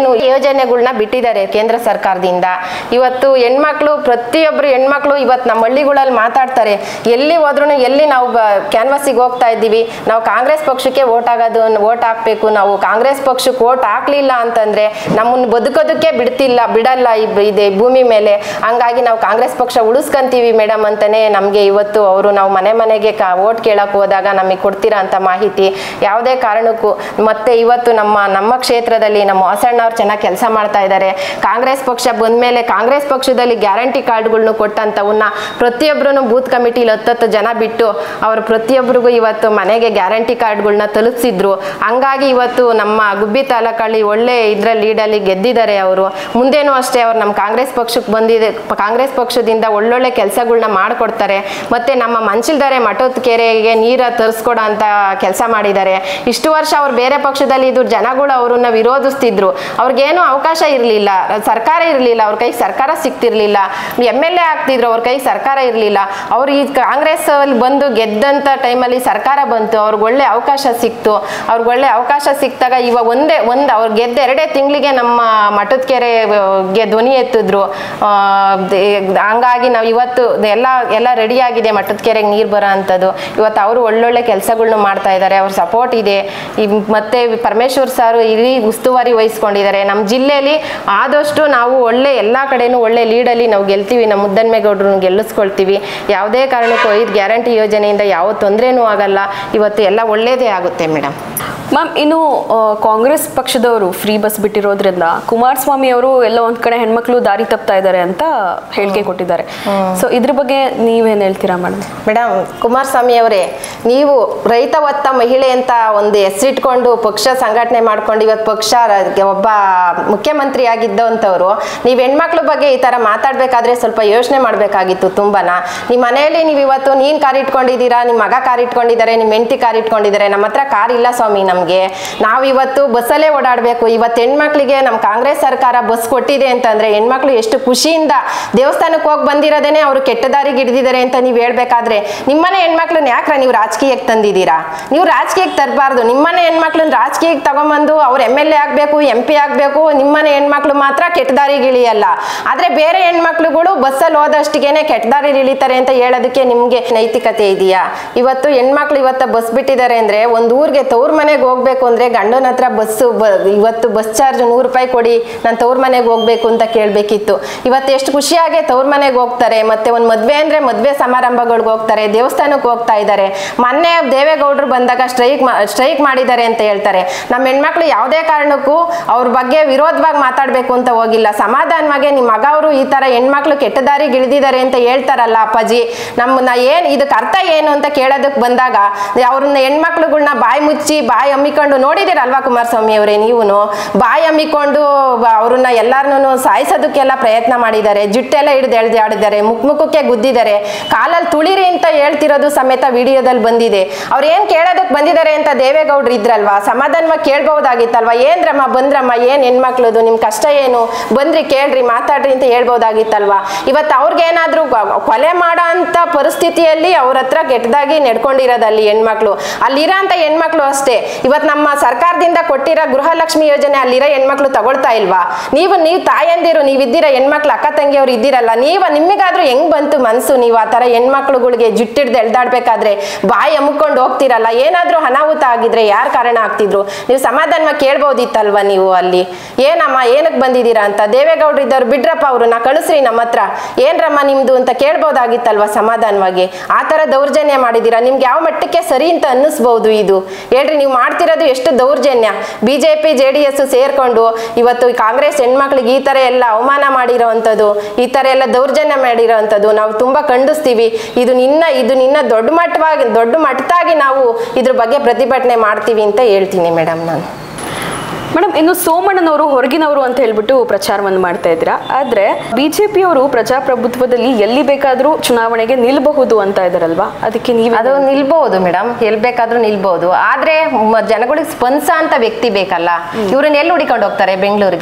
[SPEAKER 2] ಏನೇನು ಯೋಜನೆಗಳನ್ನ ಬಿಟ್ಟಿದ್ದಾರೆ ಕೇಂದ್ರ ಸರ್ಕಾರದಿಂದ. ಇವತ್ತು ಹೆಣ್ಮಕ್ಳು ಪ್ರತಿಯೊಬ್ರು ಹೆಣ್ಮಕ್ಳು ಇವತ್ತು ನಮ್ಮ ಹಳ್ಳಿಗಳಲ್ಲಿ ಮಾತಾಡ್ತಾರೆ, ಎಲ್ಲಿ ಹೋದ್ರು ಎಲ್ಲಿ ನಾವು ಕ್ಯಾನ್ವಾಸಿಗೆ ಹೋಗ್ತಾ ಇದ್ದೀವಿ, ನಾವು ಕಾಂಗ್ರೆಸ್ ಪಕ್ಷಕ್ಕೆ ವೋಟ್ ಆಗೋದು ವೋಟ್ ಹಾಕ್ಬೇಕು, ನಾವು ಕಾಂಗ್ರೆಸ್ ಪಕ್ಷಕ್ಕೆ ವೋಟ್ ಹಾಕ್ಲಿಲ್ಲ ಅಂತಂದ್ರೆ ನಮ್ಮನ್ನ ಬದುಕೋದಕ್ಕೆ ಬಿಡ್ತಿಲ್ಲ ಬಿಡಲ್ಲ ಇದೆ ಭೂಮಿ ಮೇಲೆ, ಹಂಗಾಗಿ ನಾವು ಕಾಂಗ್ರೆಸ್ ಪಕ್ಷ ಉಳಿಸ್ಕೊಂತೀವಿ ಮೇಡಮ್ ಅಂತಾನೆ ನಮ್ಗೆ ಇವತ್ತು ಅವರು ನಾವು ಮನೆ ಮನೆಗೆ ವೋಟ್ ಕೇಳಕ್ ಹೋದಾಗ ನಮಗೆ ಕೊಡ್ತೀರಾ ಅಂತ ಮಾಹಿತಿ. ಯಾವುದೇ ಕಾರಣಕ್ಕೂ ಮತ್ತೆ ಇವತ್ತು ನಮ್ಮ ನಮ್ಮ ಕ್ಷೇತ್ರದಲ್ಲಿ ನಮ್ಮ ಹೊಸಣ್ಣ ಅವ್ರು ಚೆನ್ನಾಗಿ ಕೆಲಸ ಮಾಡ್ತಾ ಇದ್ದಾರೆ. ಕಾಂಗ್ರೆಸ್ ಪಕ್ಷ ಬಂದ್ಮೇಲೆ ಕಾಂಗ್ರೆಸ್ ಪಕ್ಷದಲ್ಲಿ ಗ್ಯಾರಂಟಿ ಕಾರ್ಡ್ಗಳನ್ನ ಕೊಟ್ಟಂತವನ್ನ ಪ್ರತಿಯೊಬ್ಬರು ಬೂತ್ ಕಮಿಟಿಲಿ ಹತ್ತತ್ತು ಜನ ಬಿಟ್ಟು ಅವರು ಪ್ರತಿಯೊಬ್ಬರಿಗೂ ಇವತ್ತು ಮನೆಗೆ ಗ್ಯಾರಂಟಿ ಕಾರ್ಡ್ಗಳನ್ನ ತಲುಪಿಸಿದ್ರು. ಹಂಗಾಗಿ ಇವತ್ತು ನಮ್ಮ ಗುಬ್ಬಿ ತಾಲೂಕಲ್ಲಿ ಒಳ್ಳೆ ಇದ್ರ ಲೀಡಲ್ಲಿ ಗೆದ್ದಿದ್ದಾರೆ ಅವರು. ಮುಂದೇನೂ ಅಷ್ಟೇ ಅವ್ರು ನಮ್ಮ ಕಾಂಗ್ರೆಸ್ ಪಕ್ಷಕ್ಕೆ ಬಂದಿದೆ, ಕಾಂಗ್ರೆಸ್ ಪಕ್ಷದಿಂದ ಒಳ್ಳೊಳ್ಳೆ ಕೆಲಸಗಳನ್ನ ಮಾಡಿಕೊಡ್ತಾರೆ. ಮತ್ತೆ ನಮ್ಮ ಮಂಚಿಲ್ದಾರೆ ಮಠದ ಕೆರೆಗೆ ನೀರ ತರಿಸ್ಕೊಡೋ ಅಂತ ಕೆಲಸ ಮಾಡಿದ್ದಾರೆ. ಇಷ್ಟು ವರ್ಷ ಅವ್ರು ಬೇರೆ ಪಕ್ಷದಲ್ಲಿ ಇದ್ರು ಜನಗಳು ಅವ್ರನ್ನ ವಿರೋಧಿಸ್ತಿದ್ರು, ಅವ್ರಿಗೇನು ಅವಕಾಶ ಇರಲಿಲ್ಲ, ಸರ್ಕಾರ ಇರಲಿಲ್ಲ, ಅವ್ರ ಕೈಗೆ ಸರ್ಕಾರ ಸಿಕ್ತಿರ್ಲಿಲ್ಲ, ಎಮ್ ಎಲ್ ಎ ಆಗ್ತಿದ್ರು, ಅವ್ರ ಕೈಗೆ ಸರ್ಕಾರ ಇರಲಿಲ್ಲ. ಅವ್ರು ಈ ಕಾಂಗ್ರೆಸ್ ಅಲ್ಲಿ ಬಂದು ಗೆದ್ದಂತ ಟೈಮಲ್ಲಿ ಸರ್ಕಾರ ಬಂತು, ಅವ್ರಿಗೆ ಒಳ್ಳೆ ಅವಕಾಶ ಸಿಕ್ತು. ಅವ್ರಿಗೆ ಒಳ್ಳೆ ಅವಕಾಶ ಸಿಕ್ತಾಗ ಇವಾಗ ಒಂದೇ ಒಂದು ಅವ್ರು ಗೆದ್ದ ಎರಡೇ ತಿಂಗಳಿಗೆ ನಮ್ಮ ಮಠದ ಕೆರೆಗೆ ಧ್ವನಿ ಎತ್ತಿದ್ರು. ಹಂಗಾಗಿ ನಾವು ಇವತ್ತು ಎಲ್ಲ ಎಲ್ಲ ರೆಡಿ ಆಗಿದೆ ಮಠದ ಕೆರೆಗೆ ನೀರು ಬರೋ ಅಂಥದ್ದು. ಇವತ್ತು ಅವರು ಒಳ್ಳೊಳ್ಳೆ ಕೆಲಸಗಳನ್ನ ಮಾಡ್ತಾ ಇದ್ದಾರೆ, ಅವ್ರ ಸಪೋರ್ಟ್ ಇದೆ. ಮತ್ತೆ ಪರಮೇಶ್ವರ್ ಸಾರು ಇಲ್ಲಿ ಉಸ್ತುವಾರಿ ವಹಿಸ್ಕೊಂಡಿದ್ದಾರೆ. ನಮ್ಮ ಜಿಲ್ಲೆಯಲ್ಲಿ ಆದಷ್ಟು ನಾವು ಒಳ್ಳೆ ಎಲ್ಲ ಕಡೆನೂ ಒಳ್ಳೆ ಲೀಡಲ್ಲಿ ನಾವು ಗೆಲ್ತೀವಿ, ನಮ್ಮ ಮುದ್ದನ್ಮೇಗೌಡರನ್ನ ಗೆಲ್ಲಿಸ್ಕೊಳ್ತೀವಿ. ಯಾವುದೇ ಕಾರಣಕ್ಕೂ ಐದು ಗ್ಯಾರಂಟಿ ಯೋಜನೆಯಿಂದ ಯಾವ ತೊಂದರೆನೂ ಆಗಲ್ಲ, ಇವತ್ತು ಎಲ್ಲ ಒಳ್ಳೇದೇ ಆಗುತ್ತೆ ಮೇಡಮ್.
[SPEAKER 1] ಮ್ಯಾಮ್, ಇನ್ನು ಕಾಂಗ್ರೆಸ್ ಪಕ್ಷದವರು ಫ್ರೀ ಬಸ್ ಬಿಟ್ಟಿರೋದ್ರಿಂದ ಕುಮಾರಸ್ವಾಮಿ ಅವರು ಎಲ್ಲ ಒಂದ್ ಕಡೆ ಹೆಣ್ಮಕ್ಳು ದಾರಿ ತಪ್ತಾ ಇದ್ದಾರೆ ಅಂತ ಹೇಳಿಕೆ ಕೊಟ್ಟಿದ್ದಾರೆ. ಸೊ ಇದ್ರ ಬಗ್ಗೆ ನೀವೇನ್ ಹೇಳ್ತೀರಾ ಮೇಡಮ್?
[SPEAKER 2] ಮೇಡಮ್, ಕುಮಾರಸ್ವಾಮಿ ಅವರೇ, ನೀವು ರೈತ ಒತ್ತ ಮಹಿಳೆ ಅಂತ ಒಂದು ಹೆಸರಿಟ್ಕೊಂಡು ಪಕ್ಷ ಸಂಘಟನೆ ಮಾಡ್ಕೊಂಡು ಇವತ್ತು ಪಕ್ಷ ಒಬ್ಬ ಮುಖ್ಯಮಂತ್ರಿ ಆಗಿದ್ದಂಥವ್ರು, ನೀವು ಹೆಣ್ಮಕ್ಳ ಬಗ್ಗೆ ಈ ತರ ಮಾತಾಡ್ಬೇಕಾದ್ರೆ ಸ್ವಲ್ಪ ಯೋಚನೆ ಮಾಡ್ಬೇಕಾಗಿತ್ತು ತುಂಬಾನ. ನಿಮ್ಮ ಮನೆಯಲ್ಲಿ ನೀವು ಇವತ್ತು ನೀನ್ ಕಾರ್ ಇಟ್ಕೊಂಡಿದ್ದೀರಾ, ನಿಮ್ಮ ಮಗ ಕಾರ್ ಇಟ್ಕೊಂಡಿದ್ದಾರೆ, ನಿಮ್ಮ ಹೆಂಡತಿ ಕಾರ್ ಇಟ್ಕೊಂಡಿದ್ದಾರೆ. ನಮ್ಮ ಹತ್ರ ಕಾರ್ ಇಲ್ಲ ಸ್ವಾಮಿ ನಮ್ಗೆ. ನಾವು ಇವತ್ತು ಬಸ್ಸಲ್ಲೇ ಓಡಾಡ್ಬೇಕು. ಇವತ್ತು ಹೆಣ್ಮಕ್ಳಿಗೆ ನಮ್ಮ ಕಾಂಗ್ರೆಸ್ ಸರ್ಕಾರ ಬಸ್ ಕೊಟ್ಟಿದೆ ಅಂತಂದ್ರೆ ಹೆಣ್ಮಕ್ಳು ಎಷ್ಟು ಖುಷಿಯಿಂದ ದೇವಸ್ಥಾನಕ್ಕೆ ಹೋಗಿ ಬಂದಿರೋದೇನೆ ಅವರು ಕೆಟ್ಟ ದಾರಿಗೆ ಹಿಡಿದಿದ್ದಾರೆ ಅಂತ ನೀವು ಹೇಳ್ಬೇಕಾದ್ರೆ, ನಿಮ್ಮನೆ ಹೆಣ್ಮಕ್ಳನ್ನ ಯಾಕ್ರ ನೀವು ರಾಜಕೀಯಕ್ಕೆ ತಂದಿದ್ದೀರಾ? ನೀವು ರಾಜಕೀಯಕ್ಕೆ ತರಬಾರ್ದು. ನಿಮ್ಮನೆ ಹೆಣ್ಮಕ್ಳನ್ನ ರಾಜಕೀಯಕ್ಕೆ ತಗೊಂಬಂದು ಅವ್ರು ಎಮ್ ಎಲ್ ಎ ಆಗ್ಬೇಕು, ಎಂ ಪಿ ಆಗ್ಬೇಕು, ನಿಮ್ಮನೆ ಹೆಣ್ಮಕ್ಳು ಮಾತ್ರ ಕೆಟ್ಟ ದಾರಿಗೆ ಇಳಿಯಲ್ಲ. ಆದ್ರೆ ಬೇರೆ ಹೆಣ್ಮಕ್ಳುಗಳು ಬಸ್ಸಲ್ಲಿ ಹೋದಷ್ಟಿಗೆನೆ ಕೆಟ್ಟ ದಾರಿಗೆ ಇಳಿತಾರೆ ಅಂತ ಹೇಳೋದಕ್ಕೆ ನಿಮ್ಗೆ ನೈತಿಕತೆ ಇದೆಯಾ? ಇವತ್ತು ಹೆಣ್ಮಕ್ಳು ಇವತ್ತು ಬಸ್ ಬಿಟ್ಟಿದ್ದಾರೆ ಅಂದ್ರೆ ಒಂದ್ ಊರಿಗೆ ತವ್ರ ಮನೆಗೆ ಹೋಗ್ಬೇಕು ಅಂದ್ರೆ ಗಂಡನ ಹತ್ರ ಬಸ್ ಇವತ್ತು ಬಸ್ ಚಾರ್ಜ್ ನೂರು ರೂಪಾಯಿ ಕೊಡಿ ನಾನು ತವ್ರ ಮನೆಗೆ ಹೋಗ್ಬೇಕು ಅಂತ ಕೇಳ್ಬೇಕಿತ್ತು. ಇವತ್ತು ಎಷ್ಟು ಖುಷಿಯಾಗಿ ತವ್ರ ಮನೆಗೆ ಹೋಗ್ತಾರೆ. ಮತ್ತೆ ಒಂದ್ ಮದ್ವೆ ಅಂದ್ರೆ ಮದ್ವೆ ಸಮಾರಂಭಗಳಿಗೆ ಹೋಗ್ತಾರೆ, ದೇವಸ್ಥಾನಕ್ಕೆ ಹೋಗ್ತಾ ಇದ್ದಾರೆ. ಮೊನ್ನೆ ದೇವೇಗೌಡರು ಬಂದಾಗ ಸ್ಟ್ರೈಕ್ ಸ್ಟ್ರೈಕ್ ಮಾಡಿದ್ದಾರೆ ಅಂತ ಹೇಳ್ತಾರೆ. ನಮ್ಮ ಹೆಣ್ಮಕ್ಳು ಯಾವುದೇ ಕಾರಣಕ್ಕೂ ಅವ್ರ ಬಗ್ಗೆ ವಿರೋಧವಾಗಿ ಮಾತಾಡ್ಬೇಕು ಅಂತ ಹೋಗಿಲ್ಲ. ಸಮಾಧಾನವಾಗಿ ನಿಮ್ಮ ಮಗ ಅವರು ಈ ತರ ಹೆಣ್ಮಕ್ಳು ಕೆಟ್ಟ ದಾರಿಗೆ ಇಳಿದಿದ್ದಾರೆ ಅಂತ ಹೇಳ್ತಾರಲ್ಲ ಅಪ್ಪಾಜಿ, ನಮ್ಮನ್ನ ಏನ್ ಇದಕ್ಕೆ ಅರ್ಥ ಏನು ಅಂತ ಕೇಳೋದಕ್ಕೆ ಬಂದಾಗ ಅವ್ರನ್ನ ಹೆಣ್ಮಕ್ಳುಗಳ್ನ ಬಾಯಿ ಮುಚ್ಚಿ ಬಾಯಿ ಅಮ್ಮಿಕೊಂಡು ನೋಡಿದಿರಲ್ವಾ ಕುಮಾರಸ್ವಾಮಿ ಅವರೇ, ನೀವು ಬಾಯಿ ಅಮ್ಮಿಕೊಂಡು ಅವ್ರನ್ನ ಎಲ್ಲಾರನ್ನು ಸಾಯಿಸೋದಕ್ಕೆಲ್ಲ ಪ್ರಯತ್ನ ಮಾಡಿದ್ದಾರೆ. ಜುಟ್ಟೆಲ್ಲ ಹಿಡಿದು ಎಳ್ದು ಆಡಿದ್ದಾರೆ, ಮುಖ ಮುಖಕ್ಕೆ ಗುದ್ದಿದ್ದಾರೆ, ಕಾಲಲ್ಲಿ ತುಳಿರಿ ಅಂತ ಹೇಳ್ತಿರೋದು ಸಮೇತ ವಿಡಿಯೋದಲ್ಲಿ ಬಂದಿದೆ. ಅವ್ರು ಏನ್ ಕೇಳೋದಕ್ಕೆ ಬಂದಿದ್ದಾರೆ ಅಂತ ದೇವೇಗೌಡರು ಇದ್ರಲ್ವಾ, ಸಮಾಧಾನವಾಗಿ ಕೇಳ್ಬಹುದಾಗಿತ್ತಲ್ವಾ? ಏನ್ರಮ್ಮ ಬಂದ್ರಮ್ಮ, ಏನ್ ಹೆಣ್ಮಕ್ಳದು ನಿಮ್ ಕಷ್ಟ ಏನು, ಬಂದ್ರಿ ಕೇಳ್ರಿ ಮಾತಾಡ್ರಿ ಅಂತ ಹೇಳ್ಬಹುದಾಗಿತ್ತಲ್ವಾ? ಇವತ್ತು ಅವ್ರಿಗೇನಾದ್ರೂ ಕೊಲೆ ಮಾಡೋ ಅಂತ ಪರಿಸ್ಥಿತಿಯಲ್ಲಿ ಅವ್ರ ಹತ್ರ ಕೆಟ್ಟದಾಗಿ ನಡ್ಕೊಂಡಿರೋದಲ್ಲಿ ಹೆಣ್ಮಕ್ಳು, ಅಲ್ಲಿರೋ ಅಂತ ಹೆಣ್ಮಕ್ಳು ಅಷ್ಟೇ. ಇವತ್ತು ನಮ್ಮ ಸರ್ಕಾರದಿಂದ ಕೊಟ್ಟಿರೋ ಗೃಹಲಕ್ಷ್ಮಿ ಯೋಜನೆ ಅಲ್ಲಿರೋ ಹೆಣ್ಮಕ್ಳು ತಗೊಳ್ತಾ ಇಲ್ವಾ? ನೀವು ನೀವು ತಾಯಂದಿರು ನೀವಿದ್ದೀರ ಹೆಣ್ಮಕ್ಳು, ಅಕ್ಕ ತಂಗಿಯವ್ರು ಇದ್ದೀರಲ್ಲ, ನೀವು ನಿಮಗಾದ್ರೂ ಹೆಂಗ್ ಬಂತು ಮನ್ಸು? ನೀವು ಆ ತರ ಹೆಣ್ಮಕ್ಳುಗಳಿಗೆ ಜುಟ್ಟಿಡ್ದು ಎಳ್ದಾಡ್ಬೇಕಾದ್ರೆ ಬಾಯಿ ಅಮ್ಕೊಂಡು ಹೋಗ್ತಿರಲ್ಲ. ಏನಾದ್ರೂ ಅನಾಹುತ ಆಗಿದ್ರೆ ಯಾರು ಕಾರಣ ಆಗ್ತಿದ್ರು? ನೀವು ಸಮಾಧಾನವಾಗಿ ಕೇಳ್ಬೋದಿತ್ತಲ್ವಾ ನೀವು ಅಲ್ಲಿ? ಏನಮ್ಮ ಏನಕ್ಕೆ ಬಂದಿದ್ದೀರಾ ಅಂತ ದೇವೇಗೌಡರು ಇದ್ದವ್ರು ಬಿಡ್ರಪ್ಪ ಅವ್ರನ್ನ ಕಳಿಸ್ರಿ ನಮ್ಮ ಹತ್ರ, ಏನ್ರಮ್ಮ ನಿಮ್ದು ಅಂತ ಕೇಳ್ಬೋದಾಗಿತ್ತಲ್ವಾ ಸಮಾಧಾನವಾಗಿ? ಆ ತರ ದೌರ್ಜನ್ಯ ಮಾಡಿದೀರಾ, ನಿಮ್ಗೆ ಯಾವ ಮಟ್ಟಕ್ಕೆ ಸರಿ ಅಂತ ಅನ್ನಿಸ್ಬಹುದು ಇದು ಹೇಳ್ರಿ? ನೀವು ಮಾಡ್ತಿರೋದು ಎಷ್ಟು ದೌರ್ಜನ್ಯ. ಬಿಜೆಪಿ ಜೆ ಡಿ ಎಸ್ ಸೇರ್ಕೊಂಡು ಇವತ್ತು ಕಾಂಗ್ರೆಸ್ ಹೆಣ್ಮಕ್ಳಿಗೆ ಈ ತರ ಎಲ್ಲ ಅವಮಾನ ಮಾಡಿರೋವಂಥದ್ದು, ಈ ತರ ಎಲ್ಲ ದೌರ್ಜನ್ಯ ಮಾಡಿರೋವಂಥದ್ದು ನಾವು ತುಂಬಾ ಖಂಡಿಸ್ತೀವಿ. ಇದು ನಿನ್ನ ಇದು ನಿನ್ನ ದೊಡ್ಡ ಮಟ್ಟವಾಗಿ ದೊಡ್ಡ ಮಟ್ಟದಾಗಿ ನಾವು ಇದ್ರ ಬಗ್ಗೆ ಪ್ರತಿಭಟನೆ ಮಾಡ್ತೀವಿ ಅಂತ ಹೇಳ್ತೀನಿ ಮೇಡಮ್ ನಾನು.
[SPEAKER 1] ಮೇಡಮ್, ಇನ್ನು ಸೋಮಣ್ಣನವರು ಹೊರಗಿನವರು ಅಂತ ಹೇಳ್ಬಿಟ್ಟು ಪ್ರಚಾರವನ್ನು ಮಾಡ್ತಾ ಇದ್ದೀರಾ, ಆದ್ರೆ ಬಿಜೆಪಿಯವರು ಪ್ರಜಾಪ್ರಭುತ್ವದಲ್ಲಿ ಎಲ್ಲಿ ಬೇಕಾದ್ರೂ ಚುನಾವಣೆಗೆ ನಿಲ್ಬಹುದು ಅಂತ ಇದಾರಲ್ವಾ, ಅದಕ್ಕೆ ನೀವು?
[SPEAKER 2] ಅದು ನಿಲ್ಬಹುದು ಮೇಡಮ್, ಎಲ್ಲಿ ಬೇಕಾದ್ರೂ ನಿಲ್ಬಹುದು. ಆದ್ರೆ ಜನಗಳಿಗೆ ಸ್ಪಂದಿಸ ಅಂತ ವ್ಯಕ್ತಿ ಬೇಕಲ್ಲ. ಇವ್ರನ್ನ ಎಲ್ಲಿ ಹುಡಿಕೊಂಡು ಹೋಗ್ತಾರೆ ಬೆಂಗಳೂರಿಗೆ?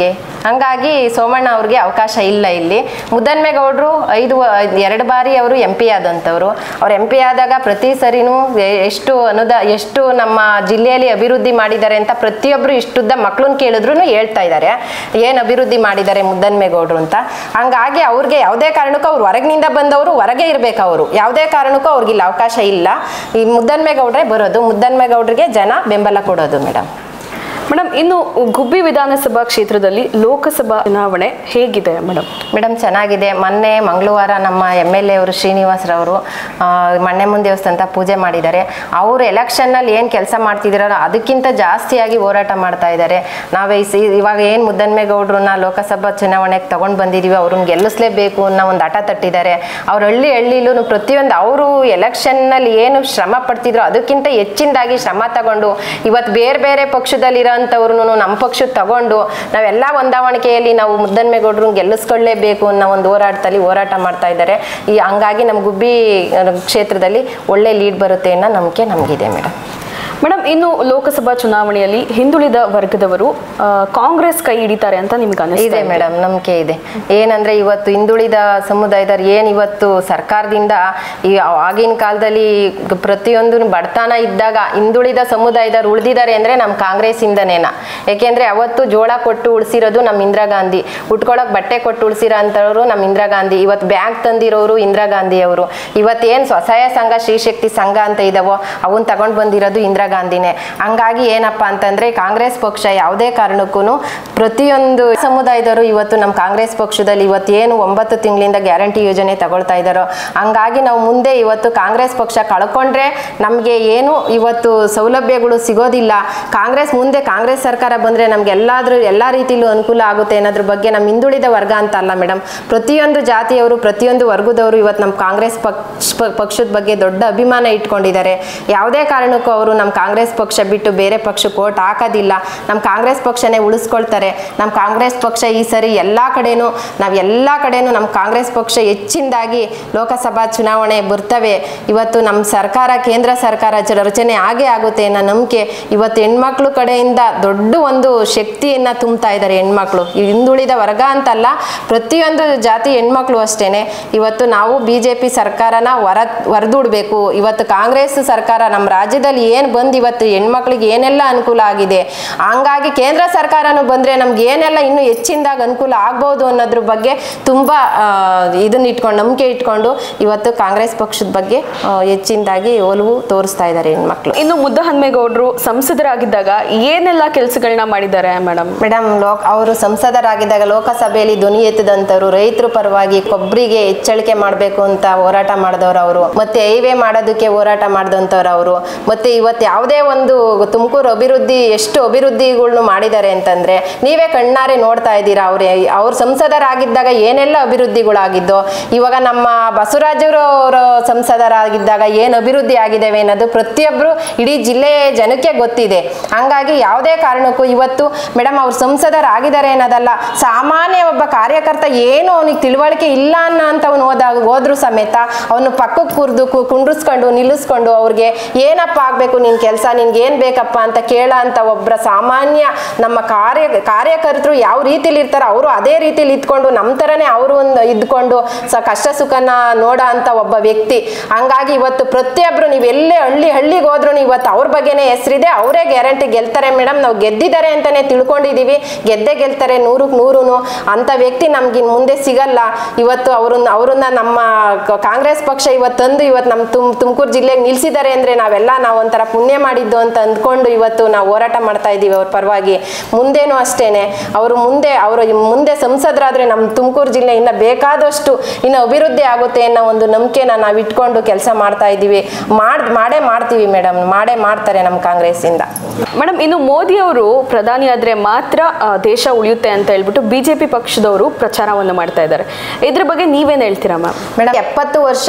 [SPEAKER 2] ಹಂಗಾಗಿ ಸೋಮಣ್ಣ ಅವ್ರಿಗೆ ಅವಕಾಶ ಇಲ್ಲ ಇಲ್ಲಿ. ಮುದ್ದನ್ಮೇಗೌಡರು ಐದು ಎರಡು ಬಾರಿ ಅವರು ಎಂ ಪಿ ಆದಂಥವ್ರು. ಅವ್ರು ಎಂ ಪಿ ಆದಾಗ ಪ್ರತಿ ಸರಿನೂ ಎಷ್ಟು ಅನುದ ಎಷ್ಟು ನಮ್ಮ ಜಿಲ್ಲೆಯಲ್ಲಿ ಅಭಿವೃದ್ಧಿ ಮಾಡಿದ್ದಾರೆ ಅಂತ ಪ್ರತಿಯೊಬ್ಬರು ಇಷ್ಟುದ್ದ ಮಕ್ಕಳನ್ನ ಕೇಳಿದ್ರು ಹೇಳ್ತಾ ಇದ್ದಾರೆ ಏನು ಅಭಿವೃದ್ಧಿ ಮಾಡಿದ್ದಾರೆ ಮುದ್ದನ್ಮೇಗೌಡರು ಅಂತ. ಹಂಗಾಗಿ ಅವ್ರಿಗೆ ಯಾವುದೇ ಕಾರಣಕ್ಕೂ ಅವ್ರು ಹೊರಗಿನಿಂದ ಬಂದವರು ಹೊರಗೆ ಇರಬೇಕು, ಅವರು ಯಾವುದೇ ಕಾರಣಕ್ಕೂ ಅವ್ರಿಗಿಲ್ಲ ಅವಕಾಶ ಇಲ್ಲ. ಈ ಮುದ್ದನ್ಮೇಗೌಡ್ರೆ ಬರೋದು, ಮುದ್ದನ್ಮೇಗೌಡರಿಗೆ ಜನ ಬೆಂಬಲ ಕೊಡೋದು ಮೇಡಮ್.
[SPEAKER 1] ಮೇಡಮ್, ಇನ್ನು ಗುಬ್ಬಿ ವಿಧಾನಸಭಾ ಕ್ಷೇತ್ರದಲ್ಲಿ ಲೋಕಸಭಾ ಚುನಾವಣೆ ಹೇಗಿದೆ ಮೇಡಮ್?
[SPEAKER 2] ಮೇಡಮ್ ಚೆನ್ನಾಗಿದೆ. ಮೊನ್ನೆ ಮಂಗಳವಾರ ನಮ್ಮ ಎಮ್ ಎಲ್ ಎ ಅವರು ಶ್ರೀನಿವಾಸರವರು ಮಣ್ಣೆಮ್ಮನ ದೇವಸ್ಥಾನ ಪೂಜೆ ಮಾಡಿದ್ದಾರೆ. ಅವರು ಎಲೆಕ್ಷನ್ನಲ್ಲಿ ಏನು ಕೆಲಸ ಮಾಡ್ತಿದ್ದೀರೋ ಅದಕ್ಕಿಂತ ಜಾಸ್ತಿಯಾಗಿ ಹೋರಾಟ ಮಾಡ್ತಾ ಇದ್ದಾರೆ. ನಾವೇ ಇವಾಗ ಏನು ಮುದ್ದನ್ಮೇಗೌಡ್ರನ್ನ ಲೋಕಸಭಾ ಚುನಾವಣೆಗೆ ತಗೊಂಡು ಬಂದಿದ್ದೀವಿ, ಅವ್ರನ್ನ ಗೆಲ್ಲಿಸಲೇಬೇಕು ಅನ್ನೋ ಒಂದು ಹಠ ತಟ್ಟಿದ್ದಾರೆ. ಅವ್ರು ಹಳ್ಳಿ ಹಳ್ಳಿಲೂ ಪ್ರತಿಯೊಂದು ಅವರು ಎಲೆಕ್ಷನ್ನಲ್ಲಿ ಏನು ಶ್ರಮ ಪಡ್ತಿದ್ರು ಅದಕ್ಕಿಂತ ಹೆಚ್ಚಿನದಾಗಿ ಶ್ರಮ ತಗೊಂಡು ಇವತ್ತು ಬೇರೆ ಬೇರೆ ಪಕ್ಷದಲ್ಲಿರೋ ಅಂತವ್ರು ನಮ್ಮ ಪಕ್ಷಕ್ಕೆ ತಗೊಂಡು ನಾವೆಲ್ಲ ಹೊಂದಾವಣಿಕೆಯಲ್ಲಿ ನಾವು ಮುದ್ದನ್ಮೇಗೌಡರು ಗೆಲ್ಲಿಸ್ಕೊಳ್ಳೇಬೇಕು ಅನ್ನೋ ಒಂದು ಹೋರಾಟದಲ್ಲಿ ಹೋರಾಟ ಮಾಡ್ತಾ ಇದ್ದಾರೆ. ಈ ಹಂಗಾಗಿ ನಮ್ಮ ಗುಬ್ಬಿ ಕ್ಷೇತ್ರದಲ್ಲಿ ಒಳ್ಳೆ ಲೀಡ್ ಬರುತ್ತೆ ಅನ್ನೋ ನಂಬಿಕೆ ನಮಗಿದೆ ಮೇಡಮ್.
[SPEAKER 1] ಮೇಡಮ್, ಇನ್ನು ಲೋಕಸಭಾ ಚುನಾವಣೆಯಲ್ಲಿ ಹಿಂದುಳಿದ ವರ್ಗದವರು ಕಾಂಗ್ರೆಸ್ ಕೈ ಹಿಡಿತಾರೆ ಅಂತ ನಿಮ್ಗೆ ಅನಿಸ್ತಿದೆ?
[SPEAKER 2] ಇದೆ ಮೇಡಮ್, ನಂಬಿಕೆ ಇದೆ. ಏನಂದ್ರೆ ಇವತ್ತು ಹಿಂದುಳಿದ ಸಮುದಾಯದವ್ರು ಏನು ಇವತ್ತು ಸರ್ಕಾರದಿಂದ ಈ ಆಗಿನ ಕಾಲದಲ್ಲಿ ಪ್ರತಿಯೊಂದು ಬಡತನ ಇದ್ದಾಗ ಹಿಂದುಳಿದ ಸಮುದಾಯದವ್ರು ಉಳಿದಿದ್ದಾರೆ ಅಂದ್ರೆ ನಮ್ಮ ಕಾಂಗ್ರೆಸ್ ಇಂದನೇನ. ಯಾಕೆಂದ್ರೆ ಅವತ್ತು ಜೋಳ ಕೊಟ್ಟು ಉಳಿಸಿರೋದು ನಮ್ಮ ಇಂದಿರಾ ಗಾಂಧಿ, ಉಟ್ಕೊಳಕ್ ಬಟ್ಟೆ ಕೊಟ್ಟು ಉಳಿಸಿರೋ ಅಂತವ್ರು ನಮ್ಮ ಇಂದಿರಾ ಗಾಂಧಿ, ಇವತ್ತು ಬ್ಯಾಂಕ್ ತಂದಿರೋರು ಇಂದಿರಾ ಗಾಂಧಿ ಅವರು, ಇವತ್ತೇನು ಸ್ವಸಹಾಯ ಸಂಘ ಶ್ರೀಶಕ್ತಿ ಸಂಘ ಅಂತ ಇದಾವೋ ಅವನ್ನ ತಗೊಂಡು ಬಂದಿರೋದು ಇಂದಿರಾ ಗಾಂಧಿನೇ. ಹಂಗಾಗಿ ಏನಪ್ಪಾ ಅಂತಂದ್ರೆ ಕಾಂಗ್ರೆಸ್ ಪಕ್ಷ ಯಾವುದೇ ಕಾರಣಕ್ಕೂ ಪ್ರತಿಯೊಂದು ಸಮುದಾಯದವರು ಇವತ್ತು ನಮ್ಮ ಕಾಂಗ್ರೆಸ್ ಪಕ್ಷದಲ್ಲಿ ಇವತ್ತೇನು ಒಂಬತ್ತು ತಿಂಗಳಿಂದ ಗ್ಯಾರಂಟಿ ಯೋಜನೆ ತಗೊಳ್ತಾ ಇದ್ದಾರೋ ಹಂಗಾಗಿ ನಾವು ಮುಂದೆ ಇವತ್ತು ಕಾಂಗ್ರೆಸ್ ಪಕ್ಷ ಕಳ್ಕೊಂಡ್ರೆ ನಮಗೆ ಏನು ಇವತ್ತು ಸೌಲಭ್ಯಗಳು ಸಿಗೋದಿಲ್ಲ. ಕಾಂಗ್ರೆಸ್ ಮುಂದೆ ಕಾಂಗ್ರೆಸ್ ಸರ್ಕಾರ ಬಂದ್ರೆ ನಮ್ಗೆ ಎಲ್ಲಾದ್ರೂ ಎಲ್ಲಾ ರೀತಿಲೂ ಅನುಕೂಲ ಆಗುತ್ತೆ ಅನ್ನೋದ್ರ ಬಗ್ಗೆ ನಮ್ಮ ಹಿಂದುಳಿದ ವರ್ಗ ಅಂತ ಅಲ್ಲ ಮೇಡಮ್, ಪ್ರತಿಯೊಂದು ಜಾತಿಯವರು ಪ್ರತಿಯೊಂದು ವರ್ಗದವರು ಇವತ್ತು ನಮ್ಮ ಕಾಂಗ್ರೆಸ್ ಪಕ್ಷ ಪಕ್ಷದ ಬಗ್ಗೆ ದೊಡ್ಡ ಅಭಿಮಾನ ಇಟ್ಕೊಂಡಿದ್ದಾರೆ. ಯಾವುದೇ ಕಾರಣಕ್ಕೂ ಅವರು ನಮ್ಮ ಕಾಂಗ್ರೆಸ್ ಪಕ್ಷ ಬಿಟ್ಟು ಬೇರೆ ಪಕ್ಷಕ್ಕೆ ಓಟ್ ಹಾಕೋದಿಲ್ಲ. ನಮ್ಮ ಕಾಂಗ್ರೆಸ್ ಪಕ್ಷನೇ ಉಳಿಸ್ಕೊಳ್ತಾರೆ. ನಮ್ಮ ಕಾಂಗ್ರೆಸ್ ಪಕ್ಷ ಈ ಸರಿ ಎಲ್ಲ ಕಡೆನೂ ನಾವು ಎಲ್ಲ ಕಡೆನೂ ನಮ್ಮ ಕಾಂಗ್ರೆಸ್ ಪಕ್ಷ ಹೆಚ್ಚಿನದಾಗಿ ಲೋಕಸಭಾ ಚುನಾವಣೆ ಬರ್ತವೆ. ಇವತ್ತು ನಮ್ಮ ಸರ್ಕಾರ ಕೇಂದ್ರ ಸರ್ಕಾರ ರಚನೆ ಆಗೇ ಆಗುತ್ತೆ ಅನ್ನೋ ನಂಬಿಕೆ ಇವತ್ತು ಹೆಣ್ಮಕ್ಳು ಕಡೆಯಿಂದ ದೊಡ್ಡ ಒಂದು ಶಕ್ತಿಯನ್ನ ತುಂಬ್ತಾ ಇದ್ದಾರೆ ಹೆಣ್ಮಕ್ಳು. ಹಿಂದುಳಿದ ವರ್ಗ ಅಂತಲ್ಲ, ಪ್ರತಿಯೊಂದು ಜಾತಿ ಹೆಣ್ಮಕ್ಳು ಅಷ್ಟೇನೆ. ಇವತ್ತು ನಾವು ಬಿ ಜೆ ಪಿ ಸರ್ಕಾರನ ಹೊರ ಹೊರದೂಡ್ಬೇಕು. ಇವತ್ತು ಕಾಂಗ್ರೆಸ್ ಸರ್ಕಾರ ನಮ್ಮ ರಾಜ್ಯದಲ್ಲಿ ಏನು ಬಂದು ಇವತ್ತು ಹೆಣ್ಮಕ್ಳಿಗೆ ಏನೆಲ್ಲ ಅನುಕೂಲ ಆಗಿದೆ, ಹಂಗಾಗಿ ಕೇಂದ್ರ ಸರ್ಕಾರನು ಬಂದ್ರೆ ನಮ್ಗೆ ಏನೆಲ್ಲ ಇನ್ನೂ ಹೆಚ್ಚಿನದಾಗ ಅನುಕೂಲ ಆಗ್ಬೋದು ಅನ್ನೋದ್ರ ಬಗ್ಗೆ ತುಂಬಾ ಇದನ್ನ ಇಟ್ಕೊಂಡು ನಂಬಿಕೆ ಇಟ್ಕೊಂಡು ಇವತ್ತು ಕಾಂಗ್ರೆಸ್ ಪಕ್ಷದ ಬಗ್ಗೆ ಹೆಚ್ಚಿನದಾಗಿ ಒಲವು ತೋರಿಸ್ತಾ ಇದ್ದಾರೆ ಹೆಣ್ಮಕ್ಳು.
[SPEAKER 1] ಇನ್ನು ಮುದ್ದಹನುಮೇಗೌಡರು ಸಂಸದರಾಗಿದ್ದಾಗ ಏನೆಲ್ಲ ಕೆಲಸಗಳನ್ನ ಮಾಡಿದ್ದಾರೆ ಮೇಡಮ್?
[SPEAKER 2] ಮೇಡಮ್ ಲೋಕ್ ಅವರು ಸಂಸದರಾಗಿದ್ದಾಗ ಲೋಕಸಭೆಯಲ್ಲಿ ಧ್ವನಿ ಎತ್ತಿದಂತವ್ರು, ರೈತರ ಪರವಾಗಿ ಕೊಬ್ಬರಿಗೆ ಹೆಚ್ಚಳಿಕೆ ಮಾಡಬೇಕು ಅಂತ ಹೋರಾಟ ಮಾಡಿದವರು ಅವರು, ಮತ್ತೆ ಹೈವೇ ಮಾಡೋದಕ್ಕೆ ಹೋರಾಟ ಮಾಡಿದಂಥವ್ರು ಅವರು, ಮತ್ತೆ ಇವತ್ತು ಯಾವುದೇ ಒಂದು ತುಮಕೂರು ಅಭಿವೃದ್ಧಿ ಎಷ್ಟು ಅಭಿವೃದ್ಧಿಗಳನ್ನು ಮಾಡಿದ್ದಾರೆ ಅಂತಂದ್ರೆ ನೀವೇ ಕಣ್ಣಾರೆ ನೋಡ್ತಾ ಇದ್ದೀರಾ. ಅವ್ರೆ ಅವ್ರ ಸಂಸದರಾಗಿದ್ದಾಗ ಏನೆಲ್ಲ ಅಭಿವೃದ್ಧಿಗಳಾಗಿದ್ದು, ಇವಾಗ ನಮ್ಮ ಬಸವರಾಜರವರ ಸಂಸದರಾಗಿದ್ದಾಗ ಏನು ಅಭಿವೃದ್ಧಿ ಆಗಿದ್ದಾವೆ ಅನ್ನೋದು ಪ್ರತಿಯೊಬ್ಬರು ಇಡೀ ಜಿಲ್ಲೆ ಜನಕ್ಕೆ ಗೊತ್ತಿದೆ. ಹಂಗಾಗಿ ಯಾವುದೇ ಕಾರಣಕ್ಕೂ ಇವತ್ತು ಮೇಡಮ್ ಅವ್ರು ಸಂಸದರಾಗಿದ್ದಾರೆ ಅನ್ನೋದಲ್ಲ, ಸಾಮಾನ್ಯ ಒಬ್ಬ ಕಾರ್ಯಕರ್ತ ಏನು ಅವನಿಗೆ ತಿಳುವಳಿಕೆ ಇಲ್ಲ ಅನ್ನೋ ಅಂತವನು ಹೋದಾಗ ಹೋದ್ರು ಸಮೇತ ಅವನು ಪಕ್ಕಕ್ಕೆ ಕುರ್ದು ಕುಂಡ್ರಿಸ್ಕೊಂಡು ನಿಲ್ಲಿಸ್ಕೊಂಡು ಅವ್ರಿಗೆ ಏನಪ್ಪ ಆಗ್ಬೇಕು ನಿನ್ ಕೆಲಸ, ನಿನ್ಗೆ ಏನ್ ಬೇಕಪ್ಪ ಅಂತ ಕೇಳ ಅಂತ ಒಬ್ಬರ ಸಾಮಾನ್ಯ ನಮ್ಮ ಕಾರ್ಯ ಕಾರ್ಯಕರ್ತರು ಯಾವ ರೀತಿಲಿ ಇರ್ತಾರೋ ಅವರು ಅದೇ ರೀತಿಲಿ ಇದ್ಕೊಂಡು ನಮ್ಮ ತರನೇ ಅವರು ಒಂದು ಇದ್ಕೊಂಡು ಸ ಕಷ್ಟ ಸುಖನ ನೋಡ ಅಂತ ಒಬ್ಬ ವ್ಯಕ್ತಿ. ಹಂಗಾಗಿ ಇವತ್ತು ಪ್ರತಿಯೊಬ್ರು ನೀವು ಎಲ್ಲೇ ಹಳ್ಳಿ ಹಳ್ಳಿಗೆ ಹೋದ್ರು ಇವತ್ತು ಅವ್ರ ಬಗ್ಗೆನೇ ಹೆಸರಿದೆ, ಅವರೇ ಗ್ಯಾರಂಟಿ ಗೆಲ್ತಾರೆ ಮೇಡಮ್. ನಾವು ಗೆದ್ದಿದ್ದಾರೆ ಅಂತಾನೆ ತಿಳ್ಕೊಂಡಿದೀವಿ, ಗೆದ್ದೆ ಗೆಲ್ತಾರೆ ನೂರಕ್ಕೆ ನೂರುನು ಅಂತ ವ್ಯಕ್ತಿ ನಮ್ಗೆ ಮುಂದೆ ಸಿಗಲ್ಲ. ಇವತ್ತು ಅವ್ರನ್ನ ಅವ್ರನ್ನ ನಮ್ಮ ಕಾಂಗ್ರೆಸ್ ಪಕ್ಷ ಇವತ್ತು ತಂದು ಇವತ್ತು ನಮ್ಮ ತುಮ್ ತುಮಕೂರು ಜಿಲ್ಲೆಗೆ ನಿಲ್ಸಿದ್ದಾರೆ ಅಂದ್ರೆ ನಾವೆಲ್ಲ ನಾವು ಒಂಥರ ಪುಣ್ಯ ಮಾಡಿದ್ದು ಅಂತ ಅಂದ್ಕೊಂಡು ಇವತ್ತು ನಾವು ಹೋರಾಟ ಮಾಡ್ತಾ ಇದ್ದೀವಿ ಅವ್ರ ಪರವಾಗಿ. ಮುಂದೇನು ಅಷ್ಟೇನೆ ಅವರು ಮುಂದೆ ಅವರು ಮುಂದೆ ಸಂಸದರಾದ್ರೆ ನಮ್ಮ ತುಮಕೂರು ಜಿಲ್ಲೆ ಇನ್ನ ಬೇಕಾದಷ್ಟು ಇನ್ನು ಅಭಿವೃದ್ಧಿ ಆಗುತ್ತೆ ಅನ್ನೋ ಒಂದು ನಂಬಿಕೆನ ನಾವು ಇಟ್ಕೊಂಡು ಕೆಲಸ ಮಾಡ್ತಾ ಇದ್ದೀವಿ. ಮಾಡ್ ಮಾಡೇ ಮಾಡ್ತೀವಿ ಮೇಡಮ್, ಮಾಡೇ ಮಾಡ್ತಾರೆ ನಮ್ಮ ಕಾಂಗ್ರೆಸ್ ಇಂದ.
[SPEAKER 1] ಮೇಡಮ್, ಇನ್ನು ಮೋದಿ ಅವರು ಪ್ರಧಾನಿ ಆದ್ರೆ ಮಾತ್ರ ದೇಶ ಉಳಿಯುತ್ತೆ ಅಂತ ಹೇಳ್ಬಿಟ್ಟು ಬಿಜೆಪಿ ಪಕ್ಷದವರು ಪ್ರಚಾರವನ್ನು ಮಾಡ್ತಾ ಇದ್ದಾರೆ. ಇದ್ರ ಬಗ್ಗೆ ನೀವೇನ್ ಹೇಳ್ತೀರಾ ಮ್ಯಾಮ್?
[SPEAKER 2] ಮೇಡಮ್, ಎಪ್ಪತ್ತು ವರ್ಷ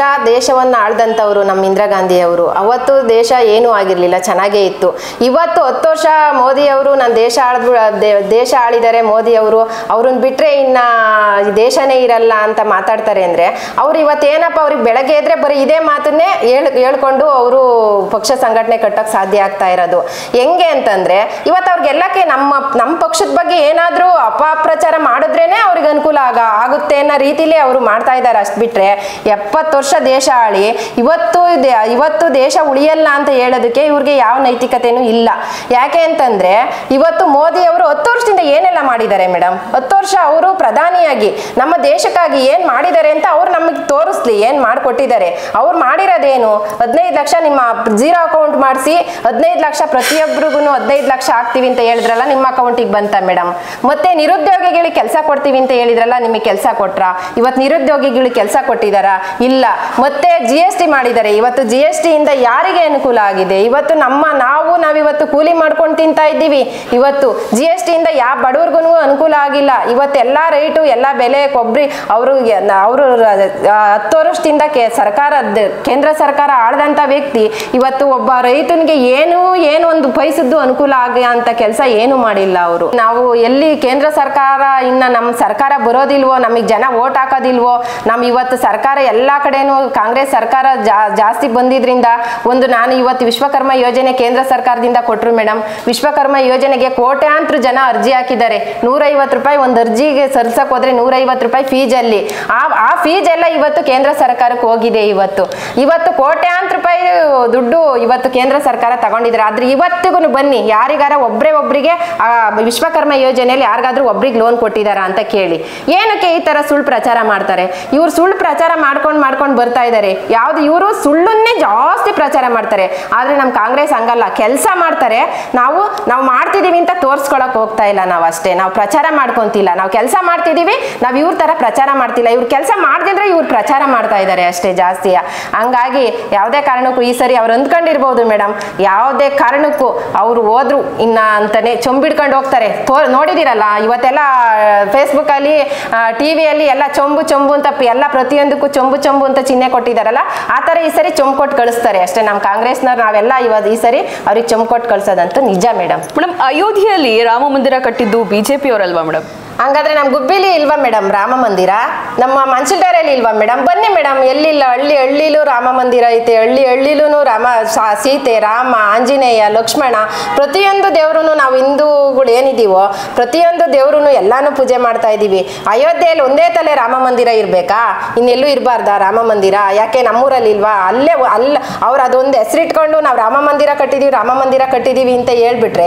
[SPEAKER 2] ದೇಶವನ್ನು ಆಳ್ದಂಥವ್ರು ನಮ್ಮ ಇಂದಿರಾ ಗಾಂಧಿಯವರು. ಅವತ್ತು ದೇಶ ಏನೂ ಆಗಿರಲಿಲ್ಲ, ಚೆನ್ನಾಗೇ ಇತ್ತು. ಇವತ್ತು ಹತ್ತು ವರ್ಷ ಮೋದಿಯವರು ನಾನು ದೇಶ ಆಳಿದ್ ದೇಶ ಆಳಿದ್ದಾರೆ ಮೋದಿಯವರು, ಅವ್ರನ್ನ ಬಿಟ್ಟರೆ ಇನ್ನು ದೇಶನೇ ಇರಲ್ಲ ಅಂತ ಮಾತಾಡ್ತಾರೆ ಅಂದರೆ ಅವ್ರು ಇವತ್ತೇನಪ್ಪ ಅವ್ರಿಗೆ ಬೆಳಗ್ಗೆ ಇದ್ರೆ ಬರೀ ಇದೇ ಮಾತನ್ನೇ ಹೇಳ್ ಹೇಳ್ಕೊಂಡು ಅವರು ಪಕ್ಷ ಸಂಘಟನೆ ಕಟ್ಟೋಕ್ಕೆ ಸಾಧ್ಯ ಆಗ್ತಾ ಇರೋದು. ಹೆಂಗೆ ಅಂತಂದರೆ ಇವತ್ತು ಅವ್ರಿಗೆಲ್ಲಕ್ಕೆ ನಮ್ಮ ನಮ್ಮ ಪಕ್ಷದ ಬಗ್ಗೆ ಏನಾದರೂ ಅಪಪ್ರಚಾರ ಮಾಡಿದ್ರೇನೆ ಅವ್ರಿಗೆ ಅನುಕೂಲ ಆಗ ಆಗುತ್ತೆ ಅನ್ನೋ ರೀತಿಲಿ ಅವರು ಮಾಡ್ತಾ ಇದ್ದಾರೆ. ಅಷ್ಟು ಬಿಟ್ಟರೆ ಎಪ್ಪತ್ತು ವರ್ಷ ದೇಶ ಆಳಿ ಇವತ್ತು ಇವತ್ತು ದೇಶ ಉಳಿಯಲ್ಲ ಅಂತ ಹೇಳೋದಕ್ಕೆ ಇವ್ರಿಗೆ ಯಾವ ನೈತಿಕತೆನೂ ಇಲ್ಲ. ಯಾಕೆ ಅಂತಂದರೆ ಇವತ್ತು ಮೋದಿ ಅವರು ಹತ್ತು ವರ್ಷದಿಂದ ಏನೆಲ್ಲ ಮಾಡಿದ್ದಾರೆ ಮೇಡಮ್, ಹತ್ತು ವರ್ಷ ಅವರು ಪ್ರಧಾನಿಯಾಗಿ ನಮ್ಮ ದೇಶಕ್ಕಾಗಿ ಏನು ಮಾಡಿದ್ದಾರೆ ಅಂತ ಅವ್ರು ನಮಗೆ ತೋರಿಸ್ಲಿ, ಏನು ಮಾಡಿಕೊಟ್ಟಿದ್ದಾರೆ. ಅವ್ರು ಮಾಡಿರೋದೇನು, ಹದಿನೈದು ಲಕ್ಷ ನಿಮ್ಮ ಜೀರೋ ಅಕೌಂಟ್ ಮಾಡಿಸಿ ಹದಿನೈದು ಲಕ್ಷ ಪ್ರತಿಯೊಬ್ಬರಿಗೂ ಹದಿನೈದು ಲಕ್ಷ ಹಾಕ್ತೀವಿ ಅಂತ ಹೇಳಿದ್ರಲ್ಲ, ನಿಮ್ಮ ಅಕೌಂಟಿಗೆ ಬಂತ ಮೇಡಮ್. ಮತ್ತೆ ನಿರುದ್ಯೋಗಿಗಳಿಗೆ ಕೆಲಸ ಕೊಡ್ತೀವಿ ಅಂತ ಹೇಳಿದ್ರಲ್ಲ, ನಿಮಗೆ ಕೆಲಸ ಕೊಟ್ರ? ಇವತ್ತು ನಿರುದ್ಯೋಗಿಗಳಿಗೆ ಕೆಲಸ ಕೊಟ್ಟಿದ್ದಾರಾ? ಇಲ್ಲ. ಮತ್ತೆ ಜಿ ಎಸ್ ಟಿ ಮಾಡಿದ್ದಾರೆ. ಇವತ್ತು ಜಿ ಎಸ್ ಟಿ ಇಂದ ಯಾರಿಗೆ ಅನುಕೂಲ ಆಗಿದೆ? ಇವತ್ತು ನಮ್ಮ ನಾವು ನಾವಿವತ್ತು ಕೂಲಿ ಮಾಡ್ಕೊಂಡು ತಿಂತಾ ಇದ್ದೀವಿ. ಇವತ್ತು ಜಿ ಎಸ್ ಟಿ ಇಂದ ಯಾವ ಬಡವ್ರಿಗೂ ಅನುಕೂಲ ಆಗಿಲ್ಲ. ಇವತ್ತು ಎಲ್ಲ ರೈಟು ಎಲ್ಲ ಬೆಲೆ ಕೊಬ್ಬರಿ ಅವರು ಅವರು ಹತ್ತು ವರ್ಷದಿಂದ ಕೆ ಸರ್ಕಾರ ಕೇಂದ್ರ ಸರ್ಕಾರ ಆಳ್ದಂಥ ವ್ಯಕ್ತಿ ಇವತ್ತು ಒಬ್ಬ ರೈತನಿಗೆ ಏನು ಏನು ಒಂದು ಪೈಸದ್ದು ಅನುಕೂಲ ಆಗ ಅಂತ ಕೆಲಸ ಏನು ಮಾಡಿಲ್ಲ ಅವರು. ನಾವು ಎಲ್ಲಿ ಕೇಂದ್ರ ಸರ್ಕಾರ ಇನ್ನು ನಮ್ಮ ಸರ್ಕಾರ ಬರೋದಿಲ್ವೋ, ನಮಗೆ ಜನ ಓಟ್ ಹಾಕೋದಿಲ್ವೋ, ನಮ್ಮ ಇವತ್ತು ಸರ್ಕಾರ ಎಲ್ಲ ಕಡೆನೂ ಕಾಂಗ್ರೆಸ್ ಸರ್ಕಾರ ಜಾ ಜಾಸ್ತಿ ಬಂದಿದ್ರಿಂದ ಒಂದು ನಾನು ಇವತ್ತು ವಿಶ್ವಕರ್ಮ ಯೋಜನೆ ಕೇಂದ್ರ ಸರ್ಕಾರದಿಂದ ಕೊಟ್ಟರು ಮೇಡಮ್. ವಿಶ್ವಕರ್ಮ ಯೋಜನೆಗೆ ಕೋಟ್ಯಾಂತರ ಜನ ಅರ್ಜಿ ಹಾಕಿದ್ದಾರೆ. ನೂರೈವತ್ತು ರೂಪಾಯಿ ಒಂದು ಅರ್ಜಿಗೆ ಸಲ್ಲಿಸಕ್ಕೆ ಹೋದ್ರೆ ನೂರೈವತ್ತು ರೂಪಾಯಿ ಫೀಜಲ್ಲಿ ಆ ಆ ಫೀಸ್ ಎಲ್ಲ ಇವತ್ತು ಕೇಂದ್ರ ಸರ್ಕಾರಕ್ಕೆ ಹೋಗಿದೆ. ಇವತ್ತು ಇವತ್ತು ಕೋಟ್ಯಾಂತರ ರೂಪಾಯಿ ದುಡ್ಡು ಇವತ್ತು ಕೇಂದ್ರ ಸರ್ಕಾರ ತಗೊಂಡಿದ್ದಾರೆ. ಆದ್ರೆ ಇವತ್ತಿಗೂ ಬನ್ನಿ ಯಾರಿಗಾರ ಒಬ್ಬರೇ ಒಬ್ಬರಿಗೆ ಆ ವಿಶ್ವಕರ್ಮ ಯೋಜನೆಯಲ್ಲಿ ಯಾರಿಗಾದ್ರೂ ಒಬ್ರಿಗೆ ಲೋನ್ ಕೊಟ್ಟಿದಾರ ಅಂತ ಕೇಳಿ. ಏನಕ್ಕೆ ಈ ತರ ಸುಳ್ಳು ಪ್ರಚಾರ ಮಾಡ್ತಾರೆ? ಇವ್ರು ಸುಳ್ಳು ಪ್ರಚಾರ ಮಾಡ್ಕೊಂಡು ಮಾಡ್ಕೊಂಡು ಬರ್ತಾ ಇದ್ದಾರೆ. ಯಾವ್ದು ಇವರು ಸುಳ್ಳನ್ನೇ ಜಾಸ್ತಿ ಪ್ರಚಾರ ಮಾಡ್ತಾರೆ. ಆದ್ರೆ ನಮ್ಮ ಕಾಂಗ್ರೆಸ್ ಹಂಗಲ್ಲ, ಕೆಲಸ ಮಾಡ್ತಾರೆ. ನಾವು ನಾವು ಮಾಡ್ತಿದೀವಿ ಅಂತ ತೋರ್ಸ್ಕೊಳಕ್ ಹೋಗ್ತಾ ಇಲ್ಲ. ನಾವು ಅಷ್ಟೇ, ನಾವು ಪ್ರಚಾರ ಮಾಡ್ಕೊಂತಿಲ್ಲ. ನಾವು ಕೆಲಸ ಮಾಡ್ತಿದೀವಿ, ನಾವು ಇವ್ರ ತರ ಪ್ರಚಾರ ಮಾಡ್ತಿಲ್ಲ. ಇವ್ರು ಕೆಲಸ ಮಾಡ್ದಿದ್ರೆ ಇವ್ರು ಪ್ರಚಾರ ಮಾಡ್ತಾ ಇದ್ದಾರೆ ಅಷ್ಟೇ ಜಾಸ್ತಿ. ಹಂಗಾಗಿ ಯಾವುದೇ ಕಾರಣಕ್ಕೂ ಈ ಸರಿ ಅವ್ರು ಅಂದ್ಕೊಂಡಿರ್ಬೋದು ಮೇಡಮ್, ಯಾವುದೇ ಕಾರಣಕ್ಕೂ ಅವರು ಹೋದ್ರು ಇನ್ನ ಅಂತಾನೆ ಚೊಂಬಿಡ್ಕೊಂಡು ಹೋಗ್ತಾರೆ. ತೋ ನೋಡಿದಿರಲ್ಲ ಇವತ್ತೆಲ್ಲ ಫೇಸ್ಬುಕ್ ಅಲ್ಲಿ ಟಿವಿಯಲ್ಲಿ ಎಲ್ಲ ಚೊಂಬು ಚೊಂಬು ಅಂತ ಎಲ್ಲ ಪ್ರತಿಯೊಂದಕ್ಕೂ ಚೊಂಬು ಚೊಂಬು ಅಂತ ಚಿಹ್ನೆ ಕೊಟ್ಟಿದಾರಲ್ಲ, ಆ ತರ ಈ ಸರಿ ಚೊಂಬು ಕೊಟ್ಟು ಕಳಿಸ್ತಾರೆ ಅಷ್ಟೇ. ನಮ್ಮ ಕಾಂಗ್ರೆಸ್ನವ್ರು ನಾವೆಲ್ಲ ಇವತ್ತು ಈ ಸರಿ ಅವ್ರಿಗೆ ಚೊಂಬು ಕೊಟ್ಟು ಕಳ್ಸೋದಂತೂ ನಿಜ ಮೇಡಮ್.
[SPEAKER 1] ಮೇಡಮ್, ಅಯೋಧ್ಯೆಯಲ್ಲಿ ರಾಮ ಮಂದಿರ ಕಟ್ಟಿದ್ದು ಬಿಜೆಪಿ ಅವರಲ್ವಾ ಮೇಡಮ್?
[SPEAKER 2] ಹಂಗಾದ್ರೆ ನಮ್ಮ ಗುಬ್ಬಿಲಿ ಇಲ್ವಾ ಮೇಡಮ್ ರಾಮ ಮಂದಿರ? ನಮ್ಮ ಮಂಚಲ್ದಾರಲ್ಲಿ ಇಲ್ವಾ ಮೇಡಮ್? ಬನ್ನಿ ಮೇಡಮ್, ಎಲ್ಲಿಲ್ಲ? ಹಳ್ಳಿ ಹಳ್ಳಿಲೂ ರಾಮ ಮಂದಿರ ಐತೆ. ಹಳ್ಳಿ ಹಳ್ಳಿಲೂ ರಾಮ ಸೀತೆ, ರಾಮ, ಆಂಜನೇಯ, ಲಕ್ಷ್ಮಣ, ಪ್ರತಿಯೊಂದು ದೇವ್ರು ನಾವು ಹಿಂದೂಗಳು ಏನಿದೀವೋ ಪ್ರತಿಯೊಂದು ದೇವ್ರು ಎಲ್ಲಾನು ಪೂಜೆ ಮಾಡ್ತಾ ಇದೀವಿ. ಅಯೋಧ್ಯೆಯಲ್ಲಿ ಒಂದೇ ತಲೆ ರಾಮ ಮಂದಿರ ಇರ್ಬೇಕಾ? ಇನ್ನೆಲ್ಲೂ ಇರಬಾರ್ದಾ ರಾಮ ಮಂದಿರ? ಯಾಕೆ ನಮ್ಮೂರಲ್ಲಿ ಇಲ್ವಾ? ಅಲ್ಲೇ ಅಲ್ಲ ಅವ್ರು ಅದೊಂದು ಹೆಸರಿಟ್ಕೊಂಡು ನಾವು ರಾಮ ಮಂದಿರ ಕಟ್ಟಿದೀವಿ ರಾಮ ಮಂದಿರ ಕಟ್ಟಿದೀವಿ ಅಂತ ಹೇಳ್ಬಿಟ್ರೆ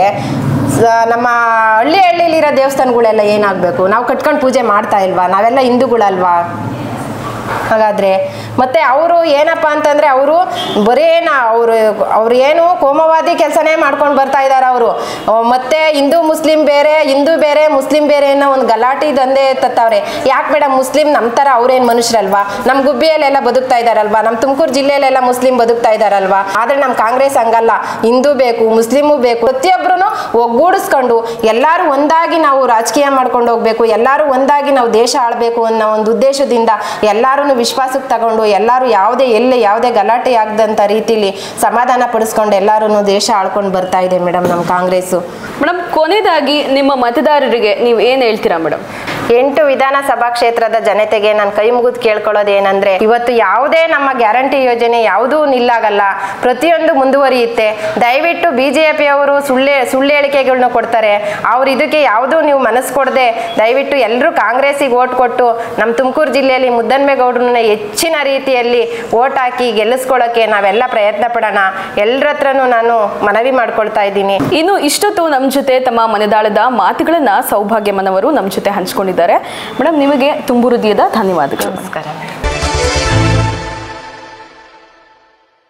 [SPEAKER 2] ನಮ್ಮ ಹಳ್ಳಿ ಹಳ್ಳಿಲಿರೋ ದೇವಸ್ಥಾನಗಳೆಲ್ಲ ಏನಾಗಬೇಕು? ನಾವು ಕಟ್ಕೊಂಡು ಪೂಜೆ ಮಾಡ್ತಾ ಇಲ್ವಾ? ನಾವೆಲ್ಲ ಹಿಂದೂಗಳಲ್ವಾ? ಹಾಗಾದ್ರೆ ಮತ್ತೆ ಅವರು ಏನಪ್ಪ ಅಂತಂದ್ರೆ ಅವರು ಬರೇನ ಅವರು ಅವ್ರು ಏನು ಕೋಮವಾದಿ ಕೆಲಸನೇ ಮಾಡ್ಕೊಂಡು ಬರ್ತಾ ಇದ್ದಾರೆ ಅವರು. ಮತ್ತೆ ಹಿಂದೂ ಮುಸ್ಲಿಂ ಬೇರೆ, ಹಿಂದೂ ಬೇರೆ ಮುಸ್ಲಿಂ ಬೇರೆ ಅನ್ನೋ ಒಂದು ಗಲಾಟೆ ದಂಧೆ ತತ್ತವ್ರೆ. ಯಾಕೆ ಮೇಡಮ್, ಮುಸ್ಲಿಂ ನಮ್ಮ ಥರ ಅವ್ರೇನು ಮನುಷ್ಯರಲ್ವಾ? ನಮ್ಮ ಗುಬ್ಬಿಯಲ್ಲೆಲ್ಲ ಬದುಕ್ತಾ ಇದ್ದಾರಲ್ವಾ? ನಮ್ಮ ತುಮಕೂರು ಜಿಲ್ಲೆಯಲ್ಲೆಲ್ಲ ಮುಸ್ಲಿಂ ಬದುಕ್ತಾ ಇದ್ದಾರಲ್ವಾ? ಆದರೆ ನಮ್ಮ ಕಾಂಗ್ರೆಸ್ ಹಂಗಲ್ಲ. ಹಿಂದೂ ಬೇಕು, ಮುಸ್ಲಿಮು ಬೇಕು, ಪ್ರತಿಯೊಬ್ಬರೂ ಒಗ್ಗೂಡಿಸ್ಕೊಂಡು ಎಲ್ಲರೂ ಒಂದಾಗಿ ನಾವು ರಾಜಕೀಯ ಮಾಡ್ಕೊಂಡು ಹೋಗ್ಬೇಕು, ಎಲ್ಲರೂ ಒಂದಾಗಿ ನಾವು ದೇಶ ಆಳ್ಬೇಕು ಅನ್ನೋ ಒಂದು ಉದ್ದೇಶದಿಂದ ಎಲ್ಲರೂ ವಿಶ್ವಾಸಕ್ಕೆ ತಗೊಂಡು ಎಲ್ಲರೂ ಯಾವುದೇ ಎಲ್ಲೇ ಯಾವುದೇ ಗಲಾಟೆ ಆಗದಂಥ ರೀತಿಲಿ ಸಮಾಧಾನ ಪಡಿಸ್ಕೊಂಡು ಎಲ್ಲರೂ ದೇಶ ಆಳ್ಕೊಂಡು ಬರ್ತಾ ಇದೆ ಮೇಡಮ್ ನಮ್ಮ ಕಾಂಗ್ರೆಸ್ಸು.
[SPEAKER 1] ಮೇಡಮ್, ಕೊನೆಯದಾಗಿ ನಿಮ್ಮ ಮತದಾರರಿಗೆ ನೀವು ಏನು ಹೇಳ್ತೀರಾ ಮೇಡಮ್?
[SPEAKER 2] ಎಂಟು ವಿಧಾನಸಭಾ ಕ್ಷೇತ್ರದ ಜನತೆಗೆ ನಾನು ಕೈ ಮುಗಿದು ಕೇಳ್ಕೊಳ್ಳೋದು ಏನಂದ್ರೆ, ಇವತ್ತು ಯಾವುದೇ ನಮ್ಮ ಗ್ಯಾರಂಟಿ ಯೋಜನೆ ಯಾವುದೂ ನಿಲ್ಲಾಗಲ್ಲ, ಪ್ರತಿಯೊಂದು ಮುಂದುವರಿಯುತ್ತೆ. ದಯವಿಟ್ಟು ಬಿಜೆಪಿ ಅವರು ಸುಳ್ಳೆ ಸುಳ್ಳು ಹೇಳಿಕೆಗಳನ್ನ ಕೊಡ್ತಾರೆ. ಅವ್ರು ಇದಕ್ಕೆ ಯಾವುದೂ ನೀವು ಮನಸ್ಸು ಕೊಡದೆ ದಯವಿಟ್ಟು ಎಲ್ಲರೂ ಕಾಂಗ್ರೆಸ್ಸಿಗೆ ಓಟ್ ಕೊಟ್ಟು ನಮ್ಮ ತುಮಕೂರು ಜಿಲ್ಲೆಯಲ್ಲಿ ಮುದ್ದನ್ಮೇಗೌಡರನ್ನ ಹೆಚ್ಚಿನ ರೀತಿಯಲ್ಲಿ ಓಟ್ ಹಾಕಿ ಗೆಲ್ಲಿಸ್ಕೊಳ್ಳೋಕೆ ನಾವೆಲ್ಲ ಪ್ರಯತ್ನ ಪಡೋಣ. ಎಲ್ಲರ ಹತ್ರನೂ ನಾನು ಮನವಿ ಮಾಡ್ಕೊಳ್ತಾ ಇದ್ದೀನಿ.
[SPEAKER 1] ಇನ್ನು ಇಷ್ಟೊತ್ತು ನಮ್ಮ ಜೊತೆ ತಮ್ಮ ಮನೆದಾಳದ ಮಾತುಗಳನ್ನ ಸೌಭಾಗ್ಯಮ್ಮನವರು ನಮ್ಮ ಜೊತೆ ಹಂಚ್ಕೊಂಡಿದ್ದಾರೆ. ಮೇಡಮ್, ನಿಮಗೆ ತುಂಬು ಹೃದಯದ ಧನ್ಯವಾದಗಳು.
[SPEAKER 2] ನಮಸ್ಕಾರ.